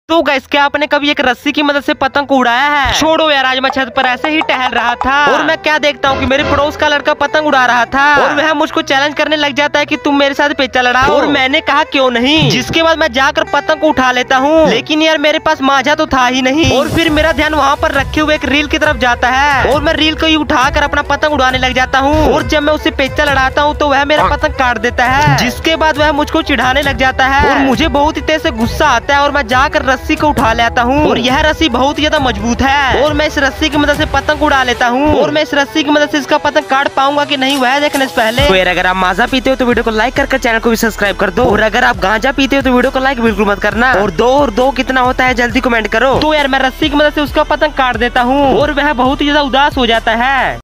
तो गाइस, क्या आपने कभी एक रस्सी की मदद से पतंग को उड़ाया है? छोड़ो यार, आज मैं छत पर ऐसे ही टहल रहा था और मैं क्या देखता हूँ कि मेरे पड़ोस का लड़का पतंग उड़ा रहा था और वह मुझको चैलेंज करने लग जाता है कि तुम मेरे साथ पेचा लड़ाओ। और मैंने कहा क्यों नहीं, जिसके बाद मैं जाकर पतंग को उठा लेता हूँ, लेकिन यार मेरे पास मांझा तो था ही नहीं। और फिर मेरा ध्यान वहाँ पर रखे हुए एक रील की तरफ जाता है और मैं रील को ही उठाकर अपना पतंग उड़ाने लग जाता हूँ। और जब मैं उसे पेचा लड़ाता हूँ तो वह मेरा पतंग काट देता है, जिसके बाद वह मुझको चिढ़ाने लग जाता है और मुझे बहुत ही तेज से गुस्सा आता है और मैं जाकर रस्सी को उठा लेता हूँ। और यह रस्सी बहुत ही ज्यादा मजबूत है और मैं इस रस्सी की मदद से पतंग उड़ा लेता हूँ। और मैं इस रस्सी की मदद से इसका पतंग काट पाऊंगा कि नहीं, वह देखने से पहले तो यार, अगर आप माजा पीते हो तो वीडियो को लाइक करके चैनल को भी सब्सक्राइब कर दो। और अगर आप गांजा पीते हो तो वीडियो को लाइक बिल्कुल मत करना। और दो कितना होता है जल्दी कमेंट करो। तो यार मैं रस्सी की मदद से उसका पतंग काट देता हूँ और वह बहुत ही ज्यादा उदास हो जाता है।